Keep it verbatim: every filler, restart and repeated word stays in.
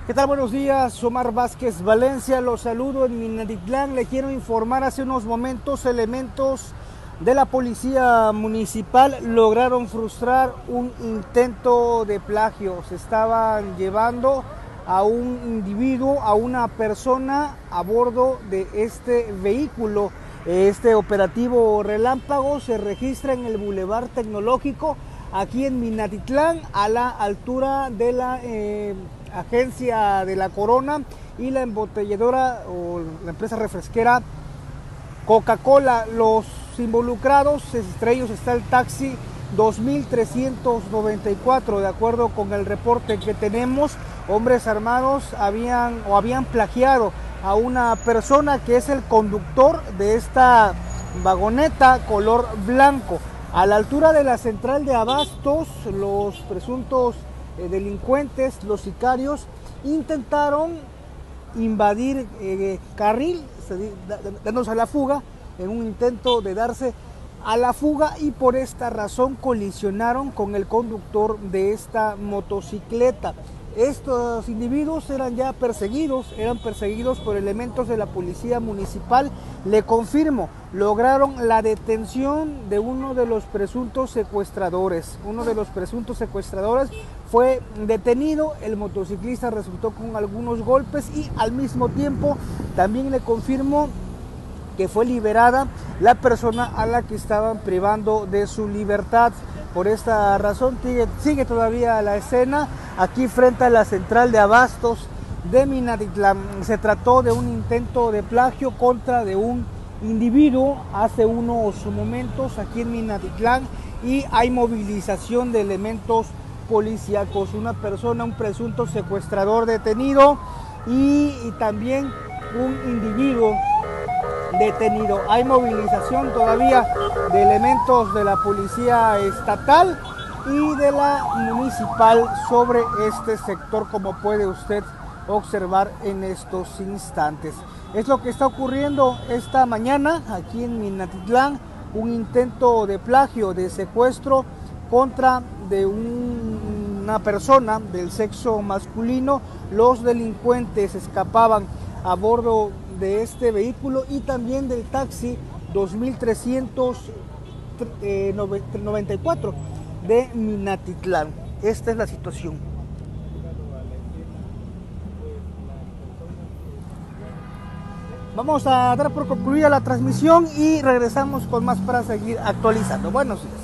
¿Qué tal? Buenos días, Omar Vázquez Valencia, los saludo en Minatitlán. Le quiero informar, hace unos momentos elementos de la policía municipal lograron frustrar un intento de plagio. Se estaban llevando a un individuo, a una persona a bordo de este vehículo. Este operativo relámpago se registra en el Boulevard Tecnológico, aquí en Minatitlán, a la altura de la eh, agencia de la Corona y la embotelladora o la empresa refresquera Coca-Cola. Los involucrados, entre ellos está el taxi dos mil trescientos noventa y cuatro. De acuerdo con el reporte que tenemos, hombres armados habían o habían plagiado a una persona que es el conductor de esta vagoneta color blanco. A la altura de la central de abastos, los presuntos eh, delincuentes, los sicarios, intentaron invadir eh, carril, dándose a la fuga, en un intento de darse a la fuga, y por esta razón colisionaron con el conductor de esta motocicleta. Estos individuos eran ya perseguidos, eran perseguidos por elementos de la policía municipal. Le confirmo, lograron la detención de uno de los presuntos secuestradores. Uno de los presuntos secuestradores fue detenido, el motociclista resultó con algunos golpes y al mismo tiempo también le confirmo que fue liberada la persona a la que estaban privando de su libertad. Por esta razón sigue, sigue todavía la escena aquí frente a la central de abastos de Minatitlán. Se trató de un intento de plagio contra de un individuo hace unos momentos aquí en Minatitlán, y hay movilización de elementos policíacos. Una persona, un presunto secuestrador detenido y, y también un individuo detenido. Hay movilización todavía de elementos de la policía estatal y de la municipal sobre este sector, como puede usted observar en estos instantes. Es lo que está ocurriendo esta mañana aquí en Minatitlán, un intento de plagio, de secuestro contra de un, una persona del sexo masculino. Los delincuentes escapaban a bordo de este vehículo y también del taxi dos mil trescientos noventa y cuatro de Minatitlán. Esta es la situación. Vamos a dar por concluida la transmisión y regresamos con más para seguir actualizando. Buenos días.